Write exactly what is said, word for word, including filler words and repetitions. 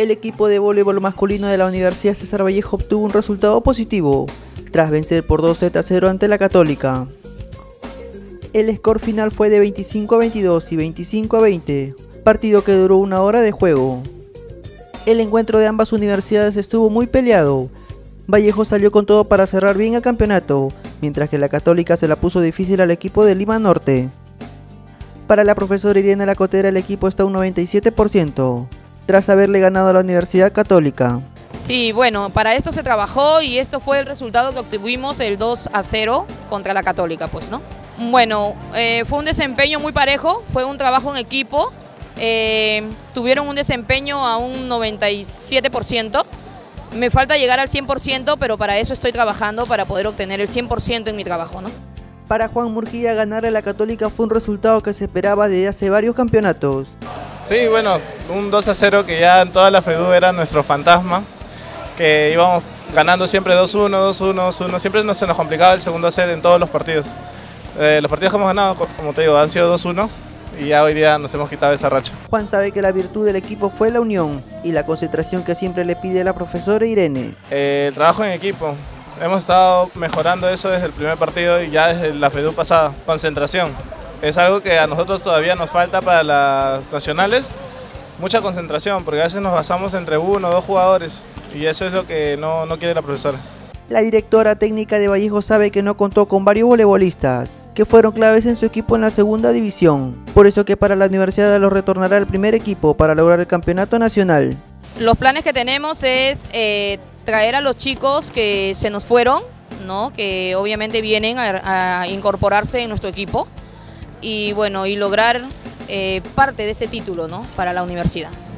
El equipo de voleibol masculino de la Universidad César Vallejo obtuvo un resultado positivo, tras vencer por dos sets a cero ante la Católica. El score final fue de veinticinco a veintidós y veinticinco a veinte, partido que duró una hora de juego. El encuentro de ambas universidades estuvo muy peleado. Vallejo salió con todo para cerrar bien el campeonato, mientras que la Católica se la puso difícil al equipo de Lima Norte. Para la profesora Irene Lacotera, el equipo está a un noventa y siete por ciento, tras haberle ganado a la Universidad Católica. Sí, bueno, para esto se trabajó y esto fue el resultado que obtuvimos, el dos a cero contra la Católica, pues, ¿no? Bueno, eh, fue un desempeño muy parejo, fue un trabajo en equipo, eh, tuvieron un desempeño a un noventa y siete por ciento. Me falta llegar al cien por ciento, pero para eso estoy trabajando, para poder obtener el cien por ciento en mi trabajo, ¿no? Para Juan Murguía, ganarle a la Católica fue un resultado que se esperaba desde hace varios campeonatos. Sí, bueno, un dos a cero que ya en toda la FEDU era nuestro fantasma, que íbamos ganando siempre dos uno, dos uno, dos uno, siempre nos, se nos complicaba el segundo set en todos los partidos. Eh, los partidos que hemos ganado, como te digo, han sido dos uno y ya hoy día nos hemos quitado esa racha. Juan sabe que la virtud del equipo fue la unión y la concentración que siempre le pide la profesora Irene. Eh, el trabajo en equipo, hemos estado mejorando eso desde el primer partido y ya desde la FEDU pasada. Concentración, es algo que a nosotros todavía nos falta para las nacionales, mucha concentración, porque a veces nos basamos entre uno o dos jugadores y eso es lo que no, no quiere la profesora. La directora técnica de Vallejo sabe que no contó con varios voleibolistas, que fueron claves en su equipo en la segunda división. Por eso que para la universidad los retornará al primer equipo para lograr el campeonato nacional. Los planes que tenemos es eh, traer a los chicos que se nos fueron, ¿no? Que obviamente vienen a, a incorporarse en nuestro equipo y, bueno, y lograr eh, parte de ese título, ¿no? Para la universidad.